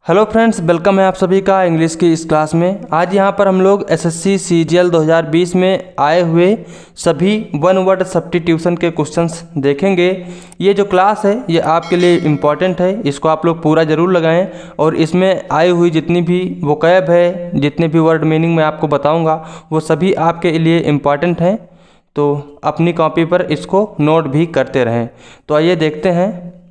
Hello friends, welcome है आप सभी का इंग्लिश की इस क्लास में। आज यहाँ पर हम लोग एसएससी सीजीएल 2020 में आए हुए सभी वन वर्ड सब्स्टिट्यूशन के क्वेश्चंस देखेंगे। ये जो क्लास है ये आपके लिए इम्पॉर्टेंट है, इसको आप लोग पूरा ज़रूर लगाएं और इसमें आई हुई जितनी भी वोकैब है, जितने भी वर्ड मीनिंग मैं आपको बताऊँगा वो सभी आपके लिए इम्पॉर्टेंट हैं, तो अपनी कॉपी पर इसको नोट भी करते रहें। तो आइए देखते हैं।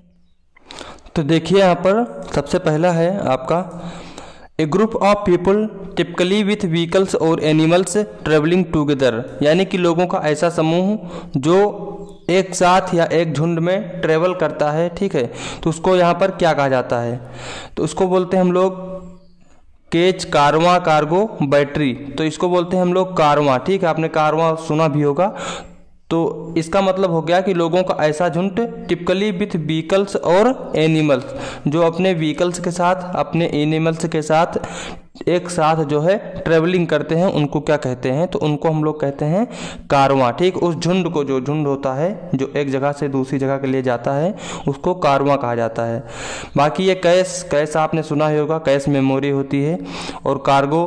तो देखिए यहाँ पर सबसे पहला है आपका a group of people typically with vehicles और एनिमल्स ट्रेवलिंग टुगेदर, यानी कि लोगों का ऐसा समूह जो एक साथ या एक झुंड में ट्रेवल करता है, ठीक है। तो उसको यहाँ पर क्या कहा जाता है? तो उसको बोलते हैं हम लोग केज, कारवां, कार्गो, बैटरी। तो इसको बोलते हैं हम लोग कारवां, ठीक है। आपने कारवां सुना भी होगा। तो इसका मतलब हो गया कि लोगों का ऐसा झुंड टिपिकली विथ व्हीकल्स और एनिमल्स, जो अपने व्हीकल्स के साथ अपने एनिमल्स के साथ एक साथ जो है ट्रेवलिंग करते हैं, उनको क्या कहते हैं? तो उनको हम लोग कहते हैं कारवां, ठीक। उस झुंड को, जो झुंड होता है जो एक जगह से दूसरी जगह के लिए जाता है, उसको कारवां कहा जाता है। बाकी ये कैश आपने सुना ही होगा, कैश मेमोरी होती है। और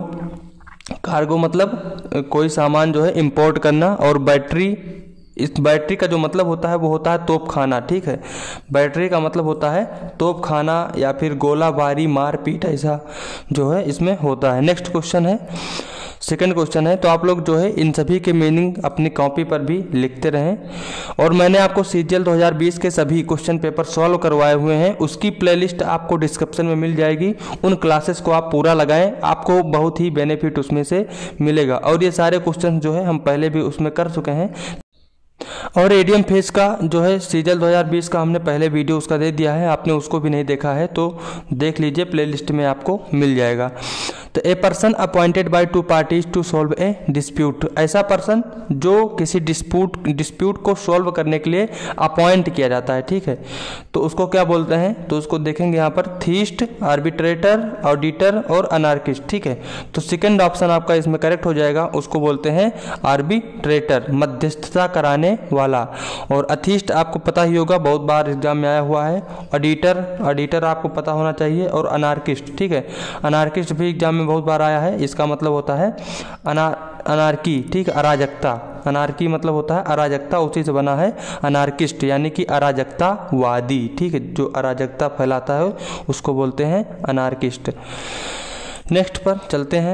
कार्गो मतलब कोई सामान जो है इंपोर्ट करना। और बैटरी, इस बैटरी का जो मतलब होता है वो होता है तोप खाना, ठीक है। बैटरी का मतलब होता है तोप खाना या फिर गोलाबारी, मारपीट, ऐसा जो है इसमें होता है। नेक्स्ट क्वेश्चन है, सेकंड क्वेश्चन है। तो आप लोग जो है इन सभी के मीनिंग अपनी कॉपी पर भी लिखते रहें। और मैंने आपको सीजीएल 2020 के सभी क्वेश्चन पेपर सॉल्व करवाए हुए हैं, उसकी प्लेलिस्ट आपको डिस्क्रिप्शन में मिल जाएगी। उन क्लासेस को आप पूरा लगाएं, आपको बहुत ही बेनिफिट उसमें से मिलेगा। और ये सारे क्वेश्चन जो है हम पहले भी उसमें कर चुके हैं। और एडीएम फेज का जो है सीजीएल 2020 का हमने पहले वीडियो उसका दे दिया है, आपने उसको भी नहीं देखा है तो देख लीजिए, प्लेलिस्ट में आपको मिल जाएगा। तो a person appointed by two parties to solve a dispute, ऐसा पर्सन जो किसी डिस्प्यूट को सॉल्व करने के लिए अपॉइंट किया जाता है, ठीक है। तो उसको क्या बोलते हैं? तो उसको देखेंगे यहाँ पर थीस्ट, आर्बिट्रेटर, ऑडिटर और अनार्किस्ट, ठीक है। तो सेकंड ऑप्शन आपका इसमें करेक्ट हो जाएगा, उसको बोलते हैं आर्बिट्रेटर, मध्यस्थता कराने वाला। और अथीस्ट आपको पता ही होगा, बहुत बार एग्जाम में आया हुआ है। ऑडिटर आपको पता होना चाहिए। और अनार्किस्ट, ठीक है, अनार्किस्ट भी एग्जाम में बहुत बार आया है। इसका मतलब होता है अनार्की, ठीक, अराजकता। अनार्की मतलब होता है अराजकता, उसी से बना है अनार्किस्ट, यानी कि अराजकतावादी, ठीक है। जो अराजकता फैलाता है उसको बोलते हैं अनार्किस्ट। नेक्स्ट पर चलते हैं।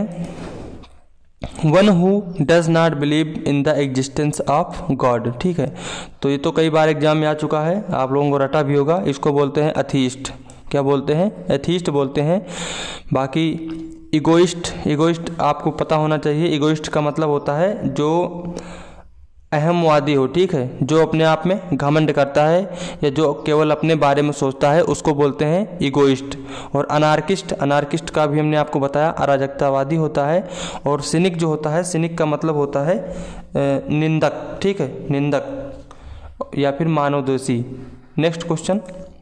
One who does not believe in the existence of God, ठीक है। तो ये तो कई बार एग्जाम में आ चुका है, आप लोगों को रटा भी होगा। इसको बोलते हैं अथीस्ट। क्या बोलते हैं? एथीस्ट बोलते हैं। बाकी इगोइस्ट आपको पता होना चाहिए। इगोइस्ट का मतलब होता है जो अहमवादी हो, ठीक है, जो अपने आप में घमंड करता है या जो केवल अपने बारे में सोचता है, उसको बोलते हैं इगोइस्ट। और अनार्किस्ट का भी हमने आपको बताया, अराजकतावादी होता है। और सिनिक जो होता है, सिनिक का मतलब होता है निंदक, ठीक है, निंदक या फिर मानवद्वेषी। Next question,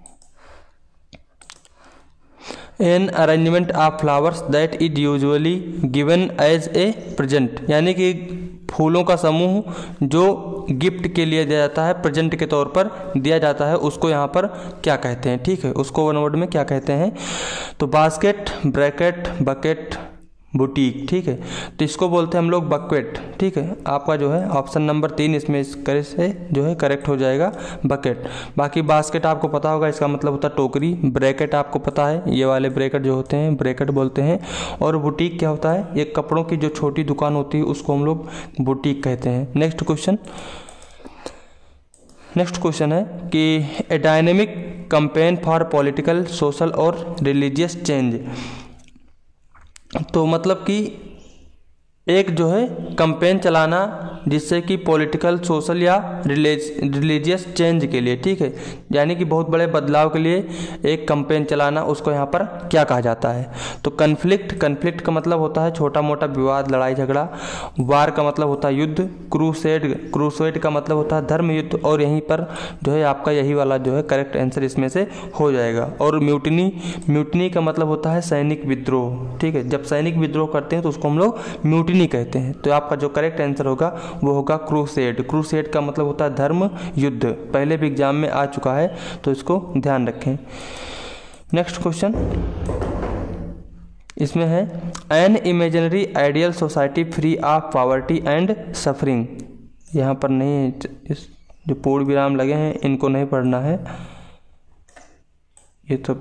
an arrangement of flowers that is usually given as a present, यानी कि फूलों का समूह जो गिफ्ट के लिए दिया जाता है, प्रेजेंट के तौर पर दिया जाता है, उसको यहाँ पर क्या कहते हैं, ठीक है। उसको वन वर्ड में क्या कहते हैं? तो बास्केट, ब्रैकेट, बकेट, बुटीक, ठीक है। तो इसको बोलते हैं हम लोग बकेट, ठीक है। आपका जो है ऑप्शन नंबर 3 इसमें इस करे से जो है करेक्ट हो जाएगा, बकेट। बाकी बास्केट आपको पता होगा, इसका मतलब होता है टोकरी। ब्रैकेट आपको पता है, ये वाले ब्रैकेट जो होते हैं ब्रैकेट बोलते हैं। और बुटीक क्या होता है? ये कपड़ों की जो छोटी दुकान होती है उसको हम लोग बुटीक कहते हैं। नेक्स्ट क्वेश्चन है कि a dynamic campaign for political, social और रिलीजियस चेंज। तो मतलब कि एक जो है कैंपेन चलाना जिससे कि पॉलिटिकल, सोशल या रिलीजियस चेंज के लिए, ठीक है, यानी कि बहुत बड़े बदलाव के लिए एक कैंपेन चलाना, उसको यहाँ पर क्या कहा जाता है? तो कन्फ्लिक्ट का मतलब होता है छोटा मोटा विवाद, लड़ाई झगड़ा। वार का मतलब होता है युद्ध। क्रूसेड का मतलब होता है धर्म युद्ध। और यहीं पर जो है आपका यही वाला जो है करेक्ट आंसर इसमें से हो जाएगा। और म्यूटनी का मतलब होता है सैनिक विद्रोह, ठीक है। जब सैनिक विद्रोह करते हैं तो उसको हम लोग म्यूटनी कहते हैं। तो आपका जो करेक्ट आंसर होगा वो होगा क्रूसेड का मतलब होता है धर्म युद्ध, पहले भी एग्जाम में आ चुका है, तो इसको ध्यान रखें। नेक्स्ट क्वेश्चन, इसमें है an imaginary ideal society free of poverty and suffering. यहाँ पर नहीं, इस जो पूर्ण विराम लगे हैं इनको नहीं पढ़ना है, ये तो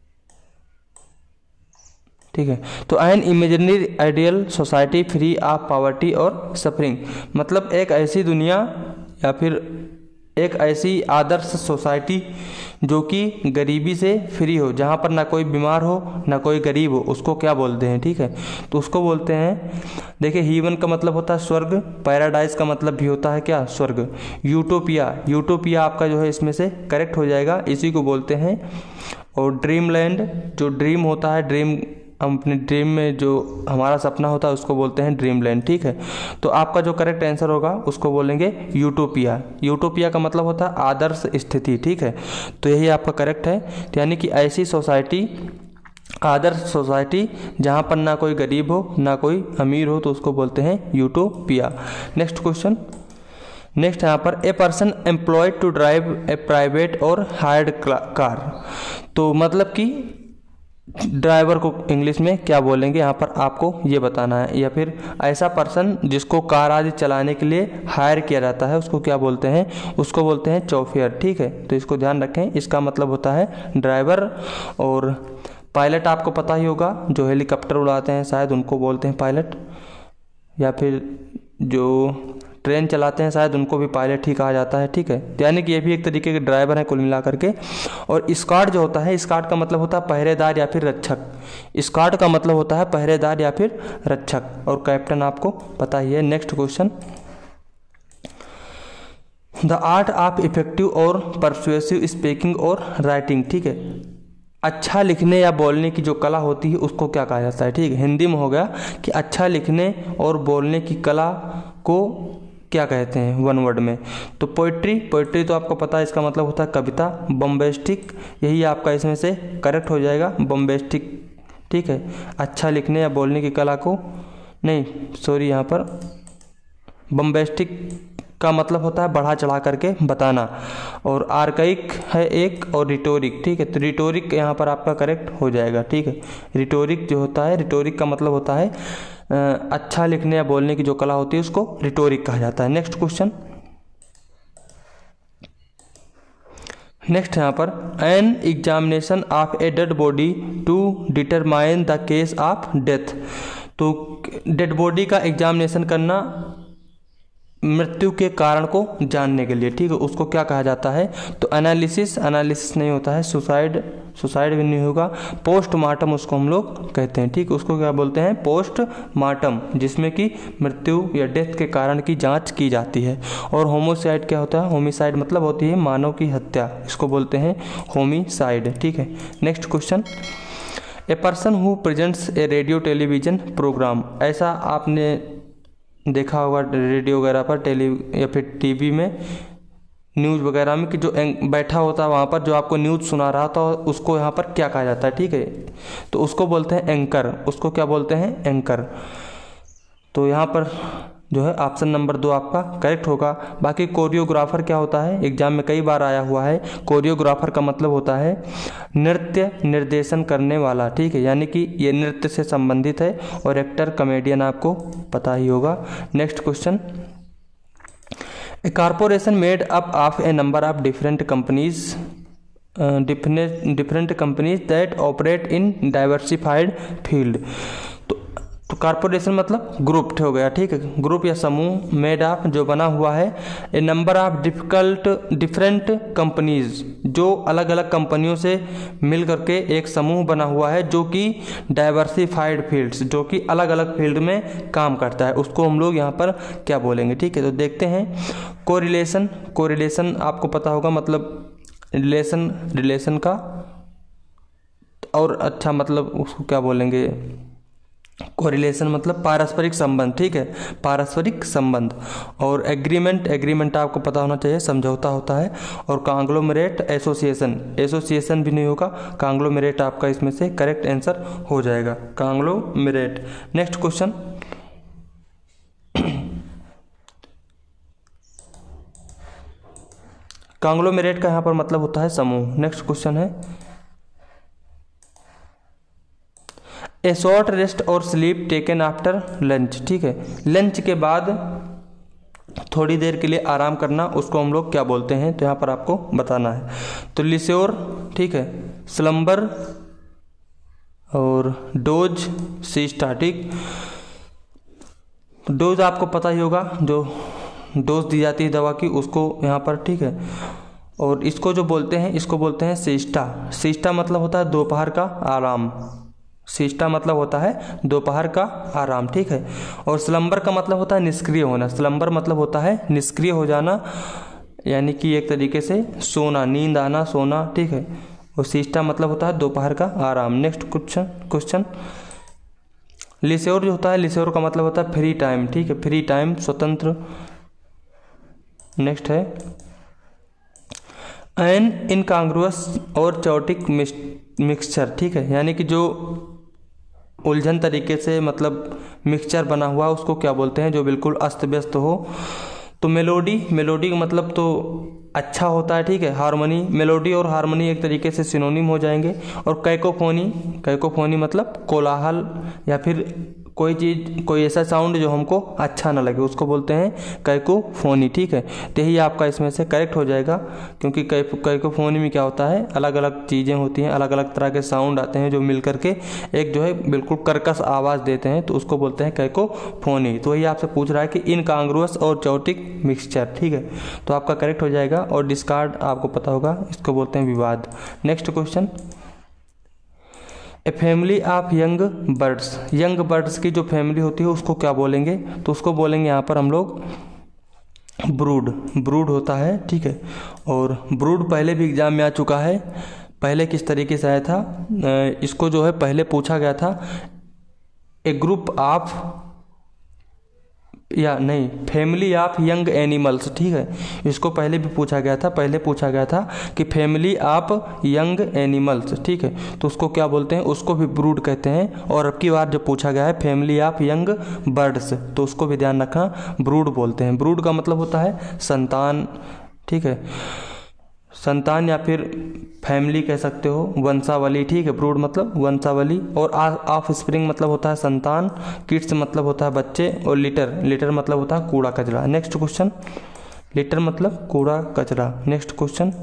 ठीक है। तो an imaginary ideal society free of poverty और सफरिंग मतलब एक ऐसी दुनिया या फिर एक ऐसी आदर्श सोसाइटी जो कि गरीबी से फ्री हो, जहाँ पर ना कोई बीमार हो ना कोई गरीब हो, उसको क्या बोलते हैं, ठीक है। तो उसको बोलते हैं, देखिए हीवन का मतलब होता है स्वर्ग, पैराडाइज का मतलब भी होता है क्या, स्वर्ग। यूटोपिया, यूटोपिया आपका जो है इसमें से करेक्ट हो जाएगा, इसी को बोलते हैं। और ड्रीम लैंड, जो ड्रीम होता है, ड्रीम हम अपने ड्रीम में जो हमारा सपना होता है उसको बोलते हैं ड्रीम लैंड, ठीक है। तो आपका जो करेक्ट आंसर होगा उसको बोलेंगे यूटोपिया। यूटोपिया का मतलब होता है आदर्श स्थिति, ठीक है। तो यही आपका करेक्ट है, यानी कि ऐसी सोसाइटी, आदर्श सोसाइटी जहाँ पर ना कोई गरीब हो ना कोई अमीर हो, तो उसको बोलते हैं यूटोपिया। नेक्स्ट क्वेश्चन, नेक्स्ट यहाँ पर a person employed to drive a private और हायर्ड कार। तो मतलब कि ड्राइवर को इंग्लिश में क्या बोलेंगे, यहाँ पर आपको ये बताना है। या फिर ऐसा पर्सन जिसको कार आदि चलाने के लिए हायर किया जाता है उसको क्या बोलते हैं, उसको बोलते हैं चौफियर, ठीक है। तो इसको ध्यान रखें, इसका मतलब होता है ड्राइवर। और पायलट आपको पता ही होगा, जो हेलीकॉप्टर उड़ाते हैं शायद उनको बोलते हैं पायलट, या फिर जो ट्रेन चलाते हैं शायद उनको भी पायलट ही कहा जाता है, ठीक है। यानी कि ये भी एक तरीके के ड्राइवर हैं कुल मिलाकर के। और स्कॉट जो होता है, स्कॉट का मतलब होता है पहरेदार या फिर रक्षक, स्कॉट का मतलब होता है पहरेदार या फिर रक्षक। और कैप्टन आपको पता ही है। Next question, the art of effective और परसुएसिव स्पीकिंग और राइटिंग, ठीक है। अच्छा लिखने या बोलने की जो कला होती है उसको क्या कहा जाता है, ठीक है। हिंदी में हो गया कि अच्छा लिखने और बोलने की कला को क्या कहते हैं वन वर्ड में। तो पोइट्री, पोइट्री तो आपको पता है इसका मतलब होता है कविता। बम्बेस्टिक, यही आपका इसमें से करेक्ट हो जाएगा, बम्बेस्टिक, ठीक है। अच्छा लिखने या बोलने की कला को, नहीं सॉरी, यहाँ पर बम्बेस्टिक का मतलब होता है बढ़ा चढ़ा करके बताना। और आर्काइक है एक, और रिटोरिक, ठीक है। तो रिटोरिक यहाँ पर आपका करेक्ट हो जाएगा, ठीक है। रिटोरिक जो होता है, रिटोरिक का मतलब होता है अच्छा लिखने या बोलने की जो कला होती है उसको रिटोरिक कहा जाता है। नेक्स्ट क्वेश्चन, नेक्स्ट यहाँ पर an examination of a dead body to determine the case of death. तो डेड बॉडी का एग्जामिनेशन करना मृत्यु के कारण को जानने के लिए, ठीक है, उसको क्या कहा जाता है। तो एनालिसिस, एनालिसिस नहीं होता है, सुसाइड, सुसाइड भी नहीं होगा। पोस्टमार्टम उसको हम लोग कहते हैं, ठीक है। उसको क्या बोलते हैं, पोस्टमार्टम, जिसमें कि मृत्यु या डेथ के कारण की जांच की जाती है। और होमोसाइड क्या होता है, होमिसाइड मतलब होती है मानव की हत्या, इसको बोलते हैं होमिसाइड, ठीक है। Next question, a person who presents a radio television programme. ऐसा आपने देखा होगा रेडियो वगैरह पर, टेली या फिर टीवी में, न्यूज़ वगैरह में, कि जो बैठा होता है वहाँ पर जो आपको न्यूज़ सुना रहा था उसको यहाँ पर क्या कहा जाता है, ठीक है। तो उसको बोलते हैं एंकर, उसको क्या बोलते हैं, एंकर। तो यहाँ पर जो है ऑप्शन नंबर 2 आपका करेक्ट होगा। बाकी कोरियोग्राफर क्या होता है, एग्जाम में कई बार आया हुआ है। कोरियोग्राफर का मतलब होता है नृत्य निर्देशन करने वाला, ठीक है, यानी कि ये नृत्य से संबंधित है। और एक्टर, कॉमेडियन आपको पता ही होगा। Next question, a corporation made up of a number of different companies, different companies that operate in diversified field. तो कारपोरेशन मतलब ग्रुप हो गया, ठीक है, ग्रुप या समूह। मेड ऑफ जो बना हुआ है, a number of different companies, जो अलग अलग कंपनियों से मिल करके एक समूह बना हुआ है, जो कि डाइवर्सिफाइड फील्ड्स, जो कि अलग अलग फील्ड में काम करता है, उसको हम लोग यहाँ पर क्या बोलेंगे, ठीक है। तो देखते हैं, कोरिलेशन, कोरिलेशन आपको पता होगा मतलब रिलेशन, रिलेशन का, और अच्छा मतलब उसको क्या बोलेंगे, कोरिलेशन मतलब पारस्परिक संबंध, ठीक है, पारस्परिक संबंध। और एग्रीमेंट, एग्रीमेंट आपको पता होना चाहिए, समझौता होता है। और कांग्लोमरेट, एसोसिएशन, एसोसिएशन भी नहीं होगा, कांग्लोमरेट आपका इसमें से करेक्ट आंसर हो जाएगा, कांग्लोमरेट। नेक्स्ट क्वेश्चन, कांग्लोमरेट का यहाँ पर मतलब होता है समूह। नेक्स्ट क्वेश्चन है, ए शॉर्ट रेस्ट और स्लीप टेकन आफ्टर लंच, ठीक है, लंच के बाद थोड़ी देर के लिए आराम करना, उसको हम लोग क्या बोलते हैं, तो यहाँ पर आपको बताना है। तो लिस्योर, ठीक है, स्लम्बर और डोज, सिएस्टा, ठीक। डोज आपको पता ही होगा, जो डोज दी जाती है दवा की, उसको यहाँ पर, ठीक है। और इसको जो बोलते हैं, इसको बोलते हैं सिएस्टा। सिएस्टा मतलब होता है दोपहर का आराम, सिएस्टा मतलब होता है दोपहर का आराम, ठीक है। और स्लम्बर का मतलब होता है निष्क्रिय होना, स्लम्बर मतलब होता है निष्क्रिय हो जाना, यानी कि एक तरीके से सोना, नींद आना, सोना, ठीक है। और सिएस्टा मतलब होता है दोपहर का आराम। नेक्स्ट क्वेश्चन, लिस्योर जो होता है, लिस्योर का मतलब होता है फ्री टाइम, ठीक है, फ्री टाइम, स्वतंत्र। नेक्स्ट है एन इनकांग्रुअस और चौटिक मिक्सचर, ठीक है, यानी कि जो उलझन तरीके से मतलब मिक्सचर बना हुआ उसको क्या बोलते हैं, जो बिल्कुल अस्त व्यस्त हो। तो मेलोडी, मेलोडी का मतलब तो अच्छा होता है, ठीक है। हार्मनी, मेलोडी और हार्मनी एक तरीके से सिनोनिम हो जाएंगे। और कैकोफोनी, कैकोफोनी मतलब कोलाहल या फिर कोई चीज़, कोई ऐसा साउंड जो हमको अच्छा ना लगे, उसको बोलते हैं कैकोफोनी, ठीक है। तो यही आपका इसमें से करेक्ट हो जाएगा, क्योंकि कैकोफोनी में क्या होता है, अलग अलग चीज़ें होती हैं, अलग अलग तरह के साउंड आते हैं जो मिल करके एक जो है बिल्कुल कर्कश आवाज़ देते हैं, तो उसको बोलते हैं कैकोफोनी। तो वही आपसे पूछ रहा है कि इनकांग्रुअस और चौटिक मिक्सचर, ठीक है, तो आपका करेक्ट हो जाएगा। और डिस्कार्ड आपको पता होगा, इसको बोलते हैं विवाद। Next question, a family of young birds, young birds की जो फैमिली होती है उसको क्या बोलेंगे, तो उसको बोलेंगे यहाँ पर हम लोग ब्रूड, ब्रूड होता है, ठीक है। और ब्रूड पहले भी एग्जाम में आ चुका है, पहले किस तरीके से आया था, इसको जो है पहले पूछा गया था, ए ग्रुप ऑफ, या नहीं, फैमिली ऑफ यंग एनिमल्स, ठीक है, इसको पहले भी पूछा गया था, पहले पूछा गया था कि फैमिली ऑफ यंग एनिमल्स, ठीक है, तो उसको क्या बोलते हैं, उसको भी ब्रूड कहते हैं। और अब की बार जो पूछा गया है फैमिली ऑफ यंग बर्ड्स, तो उसको भी ध्यान रखना, ब्रूड बोलते हैं। ब्रूड का मतलब होता है संतान, ठीक है, संतान या फिर फैमिली कह सकते हो, वंशावली, ठीक है, ब्रूड मतलब वंशावली। और ऑफ स्प्रिंग मतलब होता है संतान, किड्स मतलब होता है बच्चे, और लिटर, लिटर मतलब होता है कूड़ा कचरा। नेक्स्ट क्वेश्चन, लिटर मतलब कूड़ा कचरा। Next question,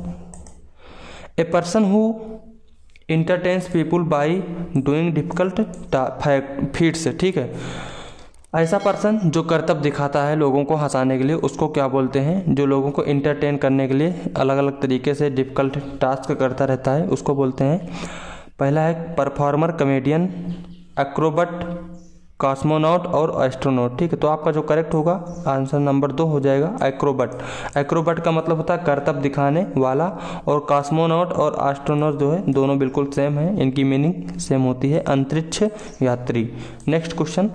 a person who entertains people by doing difficult feats, ठीक है, ऐसा पर्सन जो करतब दिखाता है लोगों को हंसाने के लिए, उसको क्या बोलते हैं, जो लोगों को इंटरटेन करने के लिए अलग अलग तरीके से डिफिकल्ट टास्क करता रहता है, उसको बोलते हैं। पहला है परफॉर्मर, कमेडियन, एक्रोबट, कॉस्मोनॉट और एस्ट्रोनॉट, ठीक है। तो आपका जो करेक्ट होगा आंसर नंबर 2 हो जाएगा, एक्रोबट। एक्रोबट का मतलब होता है करतब दिखाने वाला, और कॉस्मोनॉट और एस्ट्रोनॉट जो है दोनों बिल्कुल सेम है, इनकी मीनिंग सेम होती है, अंतरिक्ष यात्री। नेक्स्ट क्वेश्चन,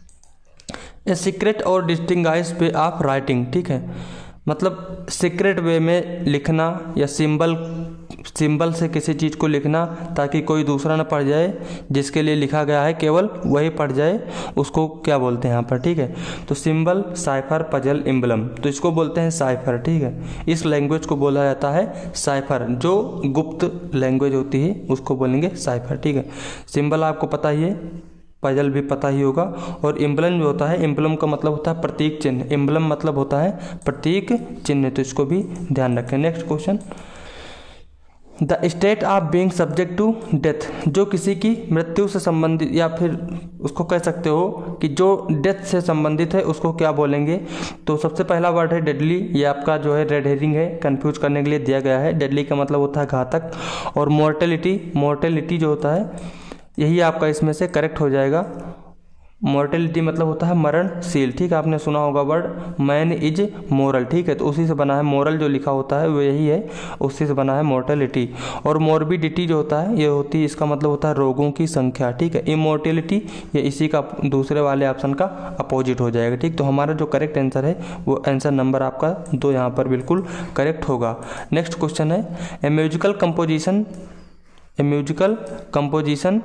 ए सीक्रेट और डिस्टिंगाइज वे ऑफ राइटिंग, ठीक है, मतलब सीक्रेट वे में लिखना या सिंबल से किसी चीज़ को लिखना ताकि कोई दूसरा न पढ़ जाए, जिसके लिए लिखा गया है केवल वही पढ़ जाए, उसको क्या बोलते हैं यहाँ पर, ठीक है। तो सिंबल, साइफर, पजल, एम्बलम, तो इसको बोलते हैं साइफर, ठीक है। इस लैंग्वेज को बोला जाता है साइफर, जो गुप्त लैंग्वेज होती है उसको बोलेंगे साइफर, ठीक है। सिंबल आपको पता ही है, पजल भी पता ही होगा, और एम्बलम जो होता है, एम्बलम का मतलब होता है प्रतीक चिन्ह, एम्बलम मतलब होता है प्रतीक चिन्ह, तो इसको भी ध्यान रखें। Next question, the state of being subject to death, जो किसी की मृत्यु से संबंधित, या फिर उसको कह सकते हो कि जो डेथ से संबंधित है, उसको क्या बोलेंगे। तो सबसे पहला वर्ड है डेडली, ये आपका जो है रेड हेरिंग है, कंफ्यूज करने के लिए दिया गया है। डेडली का मतलब होता है घातक। और मोर्टेलिटी, मोर्टेलिटी जो होता है, यही आपका इसमें से करेक्ट हो जाएगा। मोर्टेलिटी मतलब होता है मरणशील, ठीक है, आपने सुना होगा वर्ड मैन इज मोरल, ठीक है, तो उसी से बना है, मोरल जो लिखा होता है वो यही है, उसी से बना है मोर्टेलिटी। और मोर्बिडिटी जो होता है, ये होती है, इसका मतलब होता है रोगों की संख्या, ठीक है। इमोर्टेलिटी ये इसी का दूसरे वाले ऑप्शन का अपोजिट हो जाएगा, ठीक। तो हमारा जो करेक्ट आंसर है वो आंसर नंबर आपका 2 यहाँ पर बिल्कुल करेक्ट होगा। नेक्स्ट क्वेश्चन है, a musical composition, a musical composition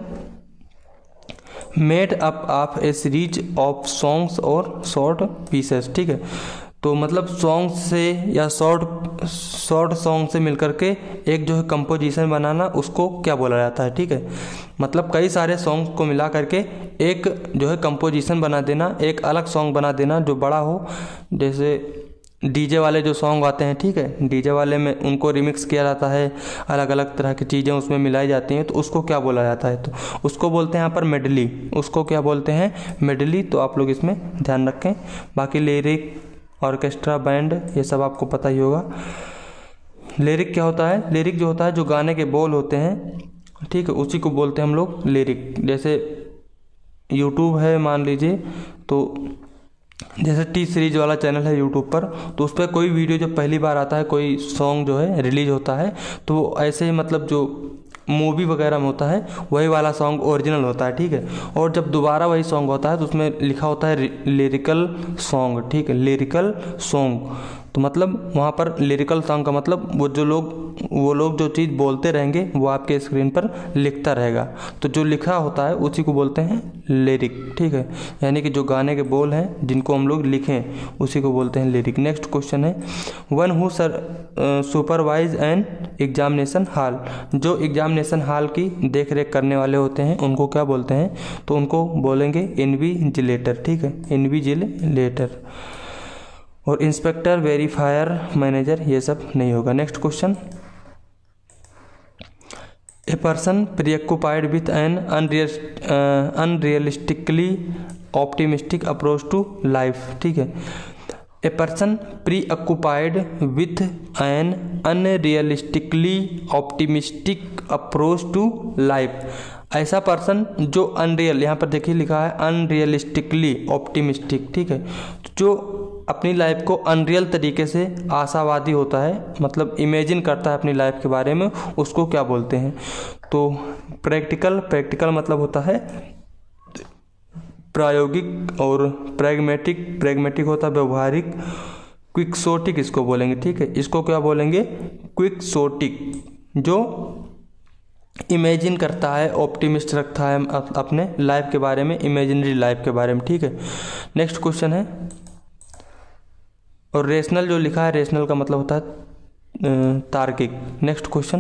made up of a series of songs और शॉर्ट पीसेस, ठीक है। तो मतलब सॉन्ग्स से या शॉर्ट सॉन्ग से मिलकर के एक जो है कंपोजिशन बनाना, उसको क्या बोला जाता है, ठीक है। मतलब कई सारे सॉन्ग को मिला करके एक जो है कंपोजिशन बना देना, एक अलग सॉन्ग बना देना जो बड़ा हो। जैसे डीजे वाले जो सॉन्ग आते हैं, ठीक है, डीजे वाले में उनको रिमिक्स किया जाता है, अलग अलग तरह की चीज़ें उसमें मिलाई जाती हैं, तो उसको क्या बोला जाता है? तो उसको बोलते हैं यहाँ पर मेडली। उसको क्या बोलते हैं? मेडली। तो आप लोग इसमें ध्यान रखें। बाकी लिरिक, ऑर्केस्ट्रा, बैंड, ये सब आपको पता ही होगा। लिरिक क्या होता है? लिरिक जो होता है, जो गाने के बोल होते हैं, ठीक है, उसी को बोलते हैं हम लोग लिरिक। जैसे यूट्यूब है मान लीजिए, तो जैसे टी सीरीज वाला चैनल है यूट्यूब पर, तो उस पर कोई वीडियो जब पहली बार आता है, कोई सॉन्ग जो है रिलीज होता है, तो ऐसे ही मतलब जो मूवी वगैरह में होता है वही वाला सॉन्ग ओरिजिनल होता है, ठीक है। और जब दोबारा वही सॉन्ग होता है तो उसमें लिखा होता है लिरिकल सॉन्ग, ठीक है, लिरिकल सॉन्ग। तो मतलब वहाँ पर लिरिकल सॉन्ग का मतलब वो लोग जो चीज़ बोलते रहेंगे वो आपके स्क्रीन पर लिखता रहेगा, तो जो लिखा होता है उसी को बोलते हैं लिरिक, ठीक है। यानी कि जो गाने के बोल हैं जिनको हम लोग लिखें उसी को बोलते हैं लिरिक। नेक्स्ट क्वेश्चन है, one who supervise an examination hall. जो एग्जामिनेशन हॉल की देख रेख करने वाले होते हैं उनको क्या बोलते हैं? तो उनको बोलेंगे इन्विजिलेटर, ठीक है, इन्विजिलेटर। और इंस्पेक्टर, वेरीफायर, मैनेजर, ये सब नहीं होगा। Next question, a person preoccupied with an unrealistically optimistic approach to life, ठीक है। A person preoccupied with an unrealistically optimistic approach to life. ऐसा पर्सन जो अनरियल, यहाँ पर देखिए लिखा है अनरियलिस्टिकली ऑप्टिमिस्टिक, ठीक है, जो अपनी लाइफ को अनरियल तरीके से आशावादी होता है, मतलब इमेजिन करता है अपनी लाइफ के बारे में, उसको क्या बोलते हैं? तो प्रैक्टिकल मतलब होता है प्रायोगिक, और प्रैग्मेटिक होता है व्यवहारिक, क्विक्सोटिक इसको बोलेंगे, ठीक है। इसको क्या बोलेंगे? क्विक्सोटिक, जो इमेजिन करता है, ऑप्टिमिस्ट रखता है अपने लाइफ के बारे में, इमेजिनरी लाइफ के बारे में, ठीक है। नेक्स्ट क्वेश्चन है, और रेशनल जो लिखा है, रेशनल का मतलब होता है तार्किक। नेक्स्ट क्वेश्चन,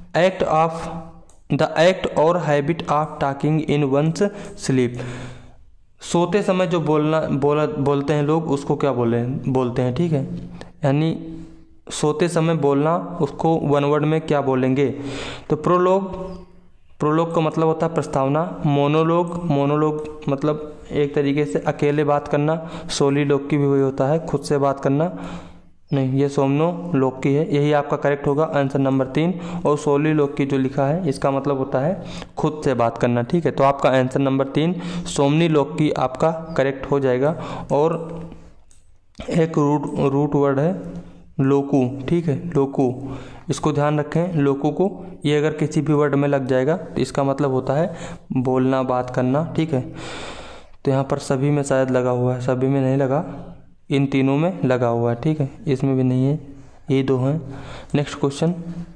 द एक्ट और habit of talking in one's sleep. सोते समय जो बोलते हैं लोग उसको क्या बोलते हैं, ठीक है। यानी सोते समय बोलना, उसको वन वर्ड में क्या बोलेंगे? तो प्रोलोग का मतलब होता है प्रस्तावना। मोनोलोग मतलब एक तरीके से अकेले बात करना। सोलिलोक की भी वही होता है, खुद से बात करना। नहीं, ये सोमनोलोक की है, यही आपका करेक्ट होगा, आंसर नंबर 3। और सोलिलोक की जो लिखा है इसका मतलब होता है खुद से बात करना, ठीक है। तो आपका आंसर नंबर 3 सोमनीलोक की आपका करेक्ट हो जाएगा। और एक रूट वर्ड है लोकू, ठीक है, लोकू, इसको ध्यान रखें। लोकू को ये अगर किसी भी वर्ड में लग जाएगा तो इसका मतलब होता है बोलना, बात करना, ठीक है। तो यहाँ पर सभी में शायद लगा हुआ है, सभी में नहीं लगा, इन तीनों में लगा हुआ है, ठीक है, इसमें भी नहीं है, ये दो हैं। Next question,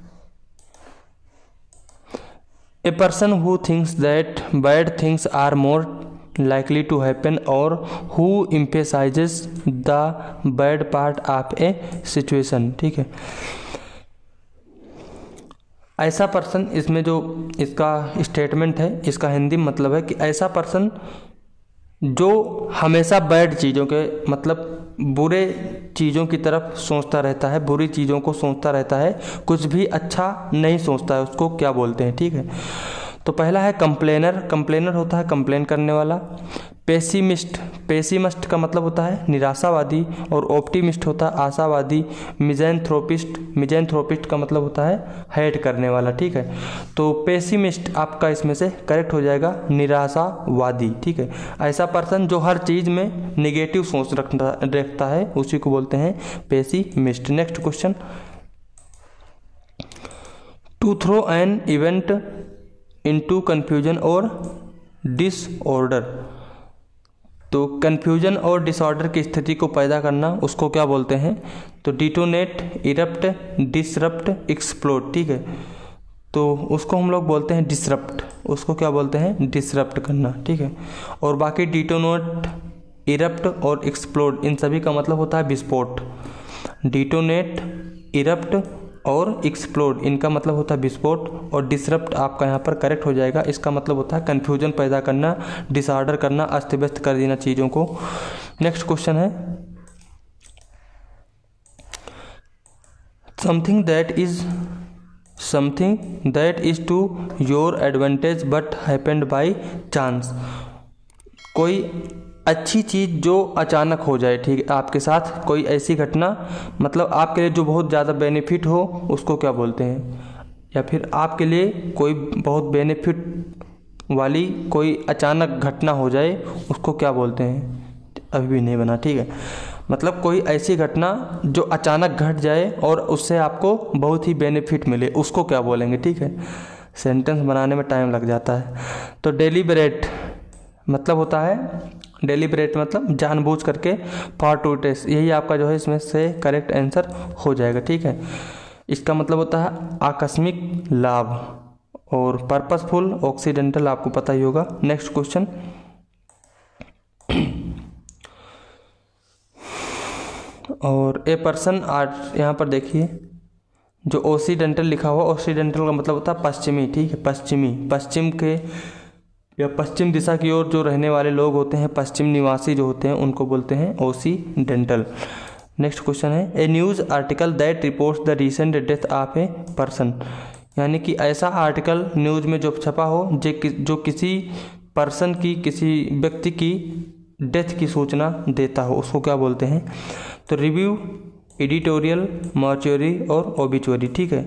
a person who thinks that bad things are more likely to happen or who emphasizes the bad part of a situation, ठीक है। ऐसा पर्सन, इसमें जो इसका स्टेटमेंट है इसका हिंदी में मतलब है कि ऐसा पर्सन जो हमेशा बैड चीज़ों के मतलब बुरे चीज़ों की तरफ सोचता रहता है, बुरी चीज़ों को सोचता रहता है, कुछ भी अच्छा नहीं सोचता है, उसको क्या बोलते हैं, ठीक है। तो पहला है कंप्लेनर होता है कंप्लेन करने वाला। पेसिमिस्ट का मतलब होता है निराशावादी। और ऑप्टिमिस्ट होता है आशावादी। मिज़ैंथ्रोपिस्ट का मतलब होता है हेट करने वाला, ठीक है। तो पेसिमिस्ट आपका इसमें से करेक्ट हो जाएगा, निराशावादी, ठीक है। ऐसा पर्सन जो हर चीज़ में निगेटिव सोच रखता है उसी को बोलते हैं pessimist. Next question, to throw an event into confusion और डिसऑर्डर। तो कन्फ्यूजन और डिसऑर्डर की स्थिति को पैदा करना उसको क्या बोलते हैं? तो डिटोनेट, इरप्ट, डिसरप्ट, एक्सप्लोड, ठीक है। तो उसको हम लोग बोलते हैं डिसरप्ट, उसको क्या बोलते हैं? डिसरप्ट करना, ठीक है। और बाकी डिटोनेट, इरप्ट और एक्सप्लोड इन सभी का मतलब होता है विस्फोट। डिटोनेट, इरप्ट और एक्सप्लोड इनका मतलब होता है विस्फोट, और डिसरप्ट आपका यहाँ पर करेक्ट हो जाएगा, इसका मतलब होता है कन्फ्यूजन पैदा करना, डिसऑर्डर करना, अस्त व्यस्त कर देना चीज़ों को। नेक्स्ट क्वेश्चन है something that is to your advantage but happened by chance. कोई अच्छी चीज़ जो अचानक हो जाए, ठीक है, आपके साथ कोई ऐसी घटना, मतलब आपके लिए जो बहुत ज़्यादा बेनिफिट हो, उसको क्या बोलते हैं? या फिर आपके लिए कोई बहुत बेनिफिट वाली कोई अचानक घटना हो जाए, उसको क्या बोलते हैं? अभी भी नहीं बना, ठीक है। मतलब कोई ऐसी घटना जो अचानक घट जाए और उससे आपको बहुत ही बेनिफिट मिले, उसको क्या बोलेंगे? ठीक है, सेंटेंस बनाने में टाइम लग जाता है। तो डेलिबरेट मतलब होता है, डेलिबरेट मतलब जानबूझ करके, फॉरटुइटस, यही आपका जो है इसमें से करेक्ट आंसर हो जाएगा, ठीक है। इसका मतलब होता है आकस्मिक लाभ, और पर्पसफुल, ऑक्सीडेंटल आपको पता ही होगा। नेक्स्ट क्वेश्चन और ए पर्सन आर्ट, यहाँ पर देखिए जो ओसीडेंटल लिखा हुआ, ओसीडेंटल का मतलब होता है पश्चिमी, ठीक है, पश्चिमी, पश्चिम के या पश्चिम दिशा की ओर जो रहने वाले लोग होते हैं, पश्चिम निवासी जो होते हैं, उनको बोलते हैं ओसीडेंटल। नेक्स्ट क्वेश्चन है a news article that reports the recent death of a person, यानी कि ऐसा आर्टिकल न्यूज़ में जो छपा हो जो किसी पर्सन की, किसी व्यक्ति की डेथ की सूचना देता हो, उसको क्या बोलते हैं? तो रिव्यू, एडिटोरियल, मॉर्चुरी और ओबिचुरी, ठीक है।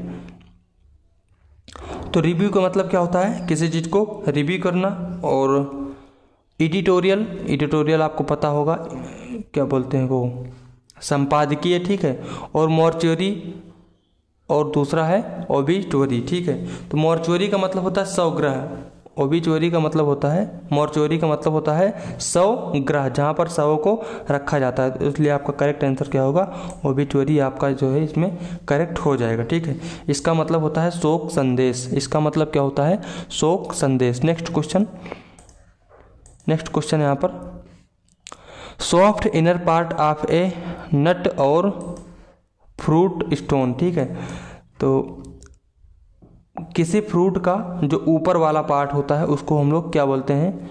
तो रिव्यू का मतलब क्या होता है? किसी चीज़ को रिव्यू करना, और एडिटोरियल आपको पता होगा क्या बोलते हैं, वो संपादकीय, ठीक है। और मॉर्चुरी, और दूसरा है ओबिचुरी, ठीक है। तो मॉर्चुरी का मतलब होता है शवगृह, ओबिचुरी का मतलब होता है, मॉर्चुरी का मतलब होता है शवगृह, जहाँ पर शवों को रखा जाता है, इसलिए आपका करेक्ट आंसर क्या होगा? ओबिचुरी आपका जो है इसमें करेक्ट हो जाएगा, ठीक है। इसका मतलब होता है शोक संदेश, इसका मतलब क्या होता है? शोक संदेश। नेक्स्ट क्वेश्चन यहाँ पर soft inner part of a nut और फ्रूट स्टोन, ठीक है। तो किसी फ्रूट का जो ऊपर वाला पार्ट होता है उसको हम लोग क्या बोलते हैं?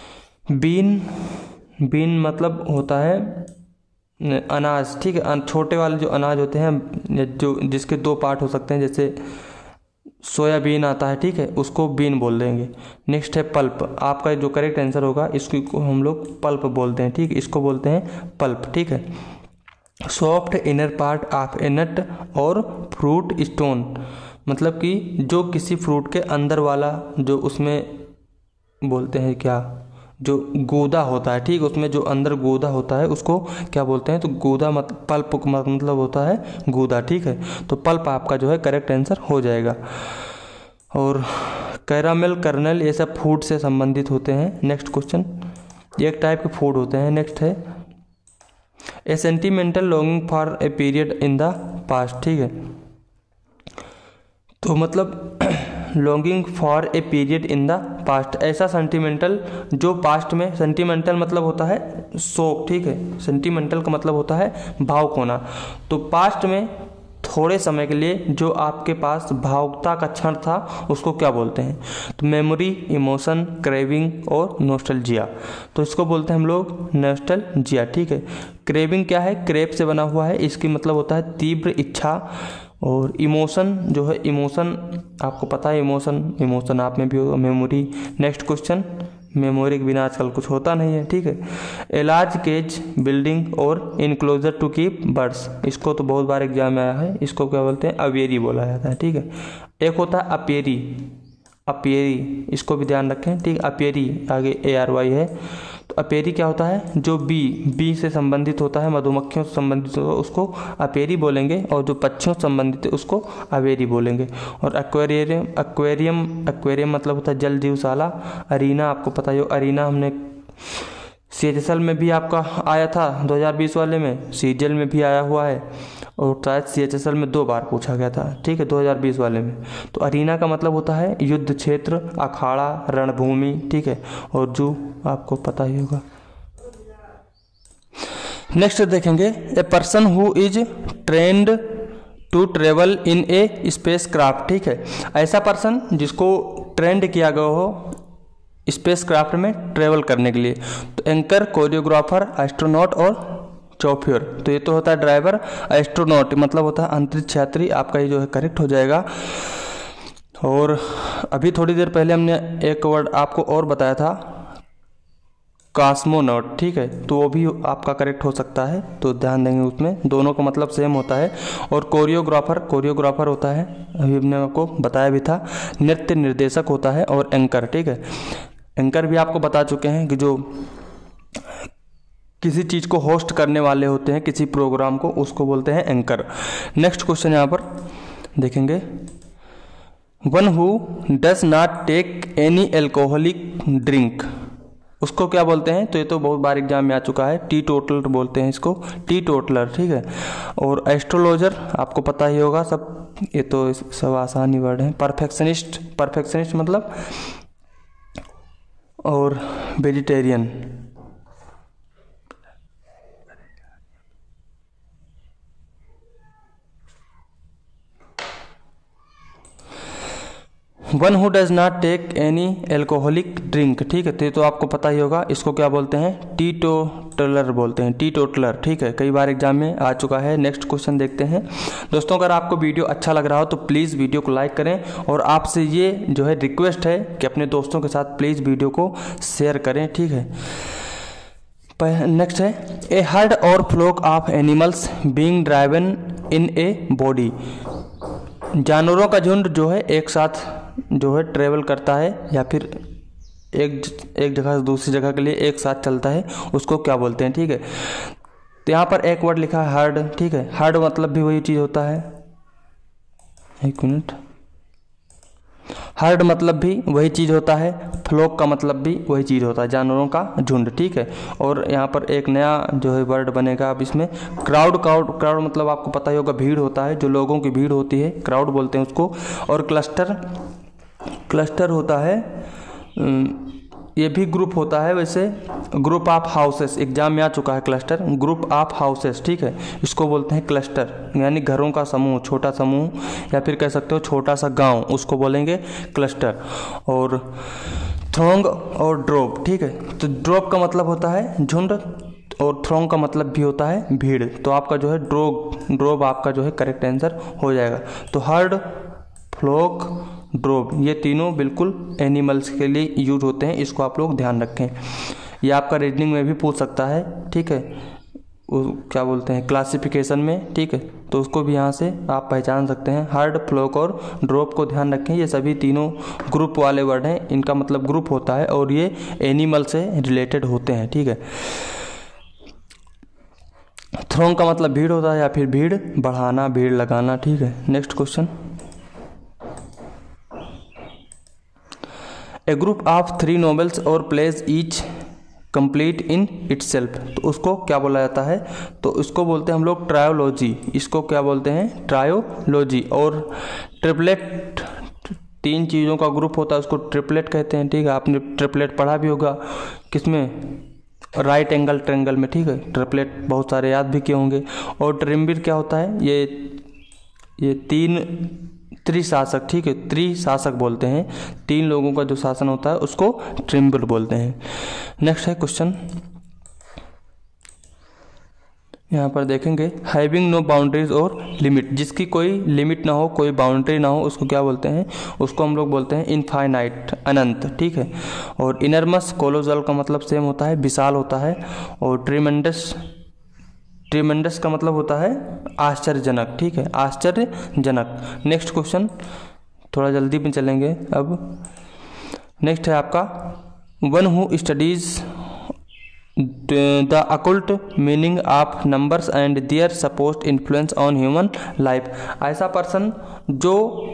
बीन मतलब होता है अनाज, ठीक है। छोटे वाले जो अनाज होते हैं, जो जिसके दो पार्ट हो सकते हैं, जैसे सोयाबीन आता है, ठीक है, उसको बीन बोल देंगे। नेक्स्ट है पल्प, आपका जो करेक्ट आंसर होगा इसको हम लोग पल्प बोलते हैं, ठीक, इसको बोलते हैं पल्प, ठीक है। Soft inner part of a nut और फ्रूट स्टोन मतलब कि जो किसी फ्रूट के अंदर वाला, जो उसमें बोलते हैं क्या, जो गूदा होता है, ठीक, उसमें जो अंदर गूदा होता है उसको क्या बोलते हैं? तो गूदा पल्प मतलब होता है गूदा, ठीक है। तो पल्प आपका जो है करेक्ट आंसर हो जाएगा। और कैरामेल, कर्नल, ये सब फूड से संबंधित होते हैं। नेक्स्ट क्वेश्चन, एक टाइप के फूड होते हैं। नेक्स्ट है a sentimental longing for a period in the past, ठीक है। तो मतलब longing for a period in the past, ऐसा सेंटिमेंटल जो पास्ट में, सेंटिमेंटल मतलब होता है शोक, ठीक है, सेंटिमेंटल का मतलब होता है भावुक होना। तो पास्ट में थोड़े समय के लिए जो आपके पास भावुकता का क्षण था उसको क्या बोलते हैं? तो मेमोरी, इमोशन, क्रेविंग और नॉस्टैल्जिया। तो इसको बोलते हैं हम लोग नॉस्टैल्जिया, ठीक है। क्रेविंग क्या है? क्रेप से बना हुआ है, इसकी मतलब होता है तीव्र इच्छा। और इमोशन जो है, इमोशन आपको पता है, इमोशन आप में भी होगा। मेमोरी, नेक्स्ट क्वेश्चन, मेमोरी के बिना आजकल कुछ होता नहीं है, ठीक है। ए लार्ज केज, बिल्डिंग और इनक्लोजर टू कीप बर्ड्स, इसको तो बहुत बार एग्जाम में आया है, इसको क्या बोलते हैं? अवियरी बोला जाता है, ठीक है। एक होता है अपियरी, इसको भी ध्यान रखें, ठीक। अपियरी आगे ARY है। तो अपेरी क्या होता है? जो बी से संबंधित होता है, मधुमक्खियों से संबंधित होता है, उसको अपेरी बोलेंगे, और जो पक्षियों से संबंधित है उसको अवेरी बोलेंगे। और एक्वेरियम मतलब होता है जल जीवशाला। अरीना आपको पता है, अरीना हमने CHSL में भी आपका आया था 2020 वाले में, CGL में भी आया हुआ है, और शायद CHSL में 2 बार पूछा गया था, ठीक है, 2020 वाले में। तो अरीना का मतलब होता है युद्ध क्षेत्र, अखाड़ा, रणभूमि, ठीक है। और जू आपको पता ही होगा। नेक्स्ट देखेंगे a person who is trained to travel in a space craft, ठीक है। ऐसा पर्सन जिसको ट्रेंड किया गया हो स्पेस क्राफ्ट में ट्रेवल करने के लिए। तो एंकर, कोरियोग्राफर, एस्ट्रोनॉट और चौफियर। तो ये तो होता है ड्राइवर। एस्ट्रोनॉट मतलब होता है अंतरिक्ष यात्री। आपका ये जो है करेक्ट हो जाएगा। और अभी थोड़ी देर पहले हमने एक वर्ड आपको और बताया था, कॉस्मोनॉट, ठीक है। तो वो भी आपका करेक्ट हो सकता है, तो ध्यान देंगे उसमें, दोनों का मतलब सेम होता है। और कोरियोग्राफर होता है, अभी हमने आपको बताया भी था। नृत्य निर्देशक होता है। और एंकर, ठीक है। एंकर भी आपको बता चुके हैं कि जो किसी चीज़ को होस्ट करने वाले होते हैं, किसी प्रोग्राम को, उसको बोलते हैं एंकर। नेक्स्ट क्वेश्चन यहाँ पर देखेंगे, one who does not take any alcoholic drink, उसको क्या बोलते हैं? तो ये तो बहुत बार एग्जाम में आ चुका है, टी टोटलर बोलते हैं इसको, टी टोटलर, ठीक है। और एस्ट्रोलॉजर आपको पता ही होगा सब, ये तो सब आसान ही वर्ड है। परफेक्शनिस्ट मतलब, और vegetarian. One who does not take any alcoholic drink, ठीक है। तो ये तो आपको पता ही होगा, इसको क्या बोलते हैं? टी टोटलर बोलते हैं, टी टोटलर, ठीक है। कई बार एग्जाम में आ चुका है। नेक्स्ट क्वेश्चन देखते हैं। दोस्तों, अगर आपको वीडियो अच्छा लग रहा हो तो प्लीज़ वीडियो को लाइक करें, और आपसे ये जो है रिक्वेस्ट है कि अपने दोस्तों के साथ प्लीज़ वीडियो को शेयर करें, ठीक है। नेक्स्ट है, ए हर्ड और flock of animals being driven in a body, जानवरों का झुंड जो है एक साथ जो है ट्रेवल करता है, या फिर एक जगह से दूसरी जगह के लिए एक साथ चलता है, उसको क्या बोलते हैं, ठीक है। तो यहाँ पर एक वर्ड लिखा है हर्ड, ठीक है। हर्ड मतलब भी वही चीज़ होता है, एक मिनट, हर्ड मतलब भी वही चीज़ होता है, फ्लोक का मतलब भी वही चीज़ होता है, जानवरों का झुंड, ठीक है। और यहाँ पर एक नया जो है वर्ड बनेगा अब इसमें, क्राउड मतलब आपको पता ही होगा, भीड़ होता है, जो लोगों की भीड़ होती है, क्राउड बोलते हैं उसको। और क्लस्टर होता है, ये भी ग्रुप होता है वैसे, ग्रुप ऑफ हाउसेस, एग्जाम में आ चुका है क्लस्टर, ग्रुप ऑफ हाउसेस, ठीक है। इसको बोलते हैं क्लस्टर, यानी घरों का समूह, छोटा समूह, या फिर कह सकते हो छोटा सा गांव, उसको बोलेंगे क्लस्टर। और थ्रोंग और ड्रॉप, ठीक है। तो ड्रॉप का मतलब होता है झुंड, और थ्रोंग का मतलब भी होता है भीड़। तो आपका जो है ड्रॉप आपका जो है करेक्ट आंसर हो जाएगा। तो हर्ड, फ्लोक, ड्रॉप, ये तीनों बिल्कुल एनिमल्स के लिए यूज होते हैं, इसको आप लोग ध्यान रखें। ये आपका रीजनिंग में भी पूछ सकता है, ठीक है, क्या बोलते हैं क्लासिफिकेशन में, ठीक है। तो उसको भी यहाँ से आप पहचान सकते हैं। हर्ड, फ्लोक और ड्रॉप को ध्यान रखें, ये सभी तीनों ग्रुप वाले वर्ड हैं, इनका मतलब ग्रुप होता है, और ये एनिमल से रिलेटेड होते हैं, ठीक है। थ्रोंग का मतलब भीड़ होता है, या फिर भीड़ बढ़ाना, भीड़ लगाना, ठीक है। Next question, a group of 3 novels और plays each complete in itself, तो उसको क्या बोला जाता है? तो उसको बोलते हैं हम लोग ट्रायोलॉजी, इसको क्या बोलते हैं? ट्रायोलॉजी। और ट्रिपलेट, 3 चीज़ों का ग्रुप होता है, उसको ट्रिपलेट कहते हैं, ठीक है। आपने ट्रिपलेट पढ़ा भी होगा, किसमें? राइट एंगल ट्रायंगल में, ठीक है। ट्रिपलेट बहुत सारे याद भी किए होंगे। और ट्रिम्विर क्या होता है? ये 3 त्रिशासक, ठीक है, त्रिशासक बोलते हैं, 3 लोगों का जो शासन होता है उसको ट्रिम्विर बोलते हैं। नेक्स्ट है क्वेश्चन, यहाँ पर देखेंगे, हैविंग नो बाउंड्रीज और लिमिट, जिसकी कोई लिमिट ना हो, कोई बाउंड्री ना हो, उसको क्या बोलते हैं? उसको हम लोग बोलते हैं इनफाइनाइट, अनंत, ठीक है। और इनरमस, कोलोजल का मतलब सेम होता है, विशाल होता है। और ट्रिमेंडस का मतलब होता है आश्चर्यजनक, ठीक है, आश्चर्यजनक। नेक्स्ट क्वेश्चन, थोड़ा जल्दी में चलेंगे अब। नेक्स्ट है आपका, one who studies the occult meaning of numbers and their supposed influence on human life, ऐसा पर्सन जो,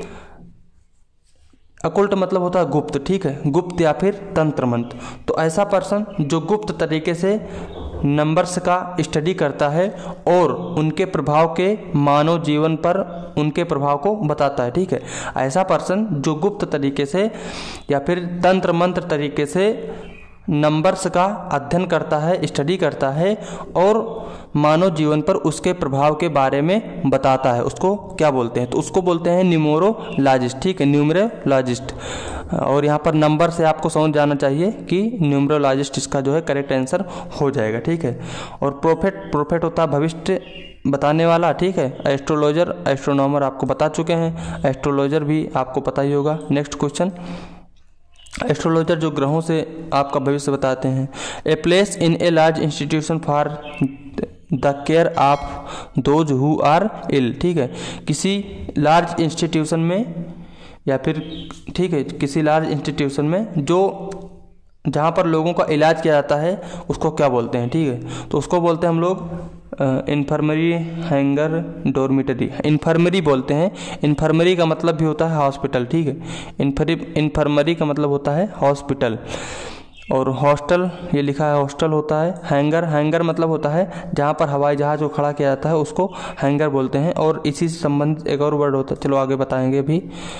अकल्ट मतलब होता है गुप्त, ठीक है, गुप्त या फिर तंत्र मंत्र। तो ऐसा पर्सन जो गुप्त तरीके से नंबर्स का स्टडी करता है और उनके प्रभाव के मानव जीवन पर उनके प्रभाव को बताता है, ठीक है। ऐसा पर्सन जो गुप्त तरीके से या फिर तंत्र मंत्र तरीके से नंबर्स का अध्ययन करता है, स्टडी करता है और मानव जीवन पर उसके प्रभाव के बारे में बताता है, उसको क्या बोलते हैं? तो उसको बोलते हैं न्यूमरोलॉजिस्ट। ठीक है, न्यूमरोलॉजिस्ट। और यहाँ पर नंबर से आपको समझ जाना चाहिए कि न्यूमरोलॉजिस्ट इसका जो है करेक्ट आंसर हो जाएगा। ठीक है, और प्रोफेट होता है भविष्य बताने वाला। ठीक है, एस्ट्रोलॉजर, एस्ट्रोनॉमर आपको बता चुके हैं, एस्ट्रोलॉजर भी आपको पता ही होगा। नेक्स्ट क्वेश्चन, एस्ट्रोलॉजर जो ग्रहों से आपका भविष्य बताते हैं। A place in a large institution for the care of those who are ill. ठीक है, किसी लार्ज इंस्टीट्यूशन में या फिर ठीक है किसी लार्ज इंस्टीट्यूशन में जो जहाँ पर लोगों का इलाज किया जाता है उसको क्या बोलते हैं? ठीक है, तो उसको बोलते हैं हम लोग इन्फर्मरी, हैंगर, डॉर्मिटरी। इन्फर्मरी बोलते हैं। इन्फर्मरी का मतलब भी होता है हॉस्पिटल। ठीक है, इन्फर्मरी का मतलब होता है हॉस्पिटल। और हॉस्टल, ये लिखा है हॉस्टल होता है। हैंगर मतलब होता है जहाँ पर हवाई जहाज को खड़ा किया जाता है उसको हैंगर बोलते हैं। और इसी से संबंधित एक और वर्ड होता है, चलो आगे बताएंगे भी।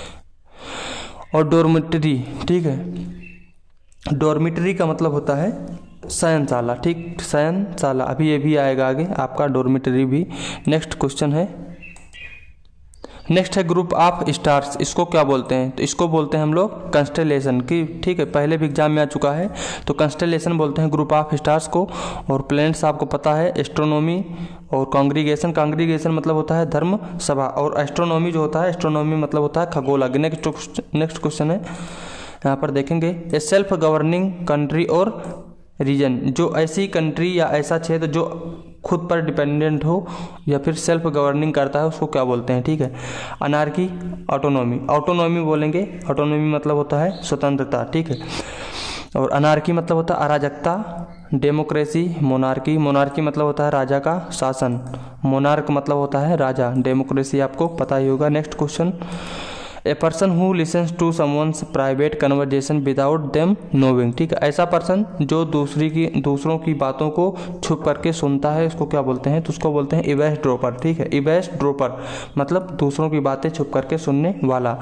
और डॉर्मिटरी, ठीक है, डॉर्मिटरी का मतलब होता है शयनशाला। ठीक, शयनशाला, अभी ये भी आएगा आगे आपका डॉर्मिटरी भी। नेक्स्ट क्वेश्चन है, नेक्स्ट है ग्रुप ऑफ स्टार्स। इसको क्या बोलते हैं? तो इसको बोलते हैं हम लोग कंस्टेलेशन की। ठीक है, पहले भी एग्जाम में आ चुका है। तो कंस्टेलेशन बोलते हैं ग्रुप ऑफ स्टार्स को। और प्लैनेट्स आपको पता है, एस्ट्रोनॉमी और कांग्रीगेशन मतलब होता है धर्म सभा। और एस्ट्रोनॉमी जो होता है, एस्ट्रोनॉमी मतलब होता है खगोल। नेक्स्ट क्वेश्चन है, यहाँ पर देखेंगे, ए सेल्फ गवर्निंग कंट्री और रीजन, जो ऐसी कंट्री या ऐसा क्षेत्र जो खुद पर डिपेंडेंट हो या फिर सेल्फ गवर्निंग करता है उसको क्या बोलते हैं? ठीक है, अनार्की, ऑटोनॉमी। ऑटोनॉमी बोलेंगे, ऑटोनॉमी मतलब होता है स्वतंत्रता। ठीक है, और अनार्की मतलब होता है अराजकता। डेमोक्रेसी, मोनार्की मतलब होता है राजा का शासन। मोनार्क मतलब होता है राजा। डेमोक्रेसी आपको पता ही होगा। Next question, a person who listens to someone's private conversation without them knowing. ठीक है, ऐसा पर्सन जो दूसरों की बातों को छुप करके सुनता है उसको क्या बोलते हैं? तो उसको बोलते हैं इवेस ड्रॉपर। ठीक है, इवेस ड्रॉपर मतलब दूसरों की बातें छुप करके सुनने वाला।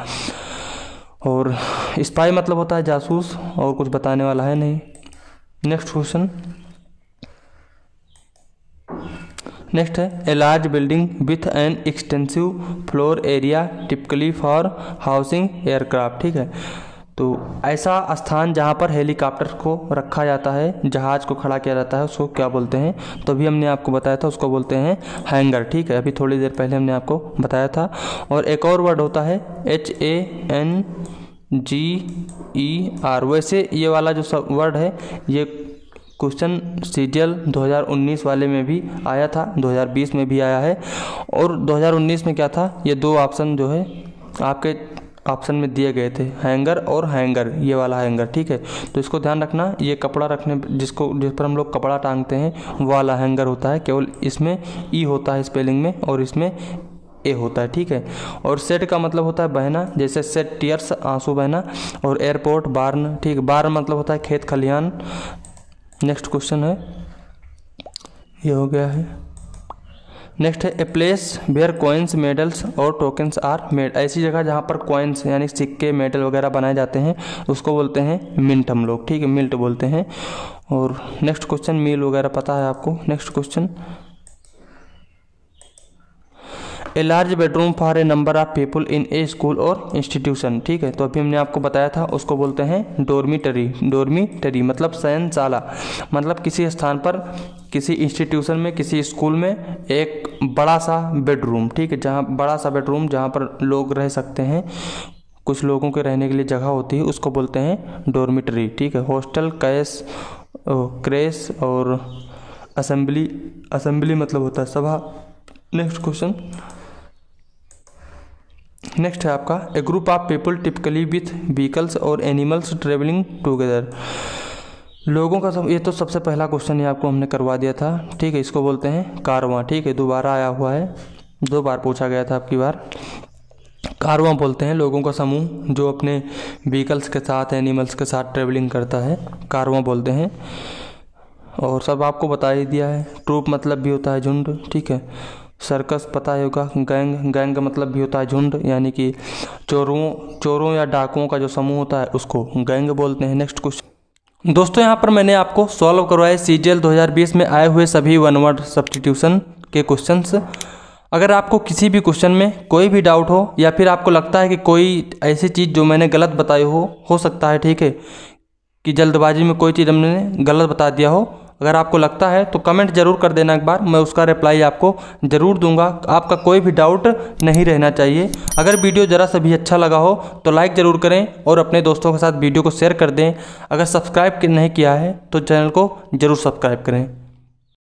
और स्पाई मतलब होता है जासूस, और कुछ बताने वाला है नहीं। नेक्स्ट क्वेश्चन, नेक्स्ट है, a large building with an extensive floor area typically for housing aircraft. ठीक है, तो ऐसा स्थान जहाँ पर हेलीकॉप्टर को रखा जाता है, जहाज को खड़ा किया जाता है, उसको क्या बोलते हैं? तो अभी हमने आपको बताया था, उसको बोलते हैं हैंगर। ठीक है, अभी थोड़ी देर पहले हमने आपको बताया था। और एक और वर्ड होता है HANGER। वैसे ये वाला जो वर्ड है ये क्वेश्चन सीजीएल 2019 वाले में भी आया था, 2020 में भी आया है। और 2019 में क्या था, ये दो ऑप्शन जो है आपके ऑप्शन में दिए गए थे, हैंगर और हैंगर, ये वाला हैंगर। ठीक है, तो इसको ध्यान रखना, ये कपड़ा रखने जिस पर हम लोग कपड़ा टांगते हैं वो वाला हैंगर होता है। केवल इसमें ई होता है स्पेलिंग में और इसमें ए होता है। ठीक है, और सेट का मतलब होता है बहना, जैसे सेट टीयर्स आंसू बहना। और एयरपोर्ट, बार्न। ठीक है, बार्न मतलब होता है खेत खलिहान। नेक्स्ट क्वेश्चन है, ये हो गया है। नेक्स्ट है, a place where coins, medals और टोकन्स आर मेड। ऐसी जगह जहाँ पर कॉइन्स यानी सिक्के, मेडल वगैरह बनाए जाते हैं उसको बोलते हैं मिंट हम लोग। ठीक है, मिंट बोलते हैं। और नेक्स्ट क्वेश्चन, मील वगैरह पता है आपको। Next question, a large bedroom for a number of people in a school और इंस्टीट्यूशन। ठीक है, तो अभी हमने आपको बताया था, उसको बोलते हैं डॉर्मिटरी मतलब शयनशाला। मतलब किसी स्थान पर, किसी इंस्टीट्यूशन में, किसी स्कूल में एक बड़ा सा बेडरूम। ठीक है, जहाँ बड़ा सा बेडरूम जहाँ पर लोग रह सकते हैं, कुछ लोगों के रहने के लिए जगह होती है, उसको बोलते हैं डॉर्मिटरी। ठीक है, हॉस्टल, क्रेश और असेंबली मतलब होता है सभा। नेक्स्ट क्वेश्चन, नेक्स्ट है आपका, a group of people typically with vehicles और एनिमल्स ट्रेवलिंग टुगेदर। लोगों का सब, ये तो सबसे पहला क्वेश्चन ही आपको हमने करवा दिया था। ठीक है, इसको बोलते हैं कारवां। ठीक है, दोबारा आया हुआ है, 2 बार पूछा गया था आपकी बार। कारवां बोलते हैं लोगों का समूह जो अपने व्हीकल्स के साथ, एनिमल्स के साथ ट्रेवलिंग करता है, कारवां बोलते हैं। और सब आपको बता ही दिया है। ट्रूप मतलब भी होता है झुंड। ठीक है, सर्कस पता होगा। गैंग मतलब भी होता है झुंड, यानी कि चोरों या डाकुओं का जो समूह होता है उसको गैंग बोलते हैं। नेक्स्ट क्वेश्चन, दोस्तों यहाँ पर मैंने आपको सॉल्व करवाए CGL 2020 में आए हुए सभी वन वर्ड सब्स्टिट्यूशन के क्वेश्चंस। अगर आपको किसी भी क्वेश्चन में कोई भी डाउट हो या फिर आपको लगता है कि कोई ऐसी चीज़ जो मैंने गलत बताई हो सकता है, ठीक है, कि जल्दबाजी में कोई चीज़ हमने गलत बता दिया हो, अगर आपको लगता है तो कमेंट ज़रूर कर देना एक बार, मैं उसका रिप्लाई आपको ज़रूर दूंगा। आपका कोई भी डाउट नहीं रहना चाहिए। अगर वीडियो ज़रा सा भी अच्छा लगा हो तो लाइक ज़रूर करें और अपने दोस्तों के साथ वीडियो को शेयर कर दें। अगर सब्सक्राइब नहीं किया है तो चैनल को ज़रूर सब्सक्राइब करें।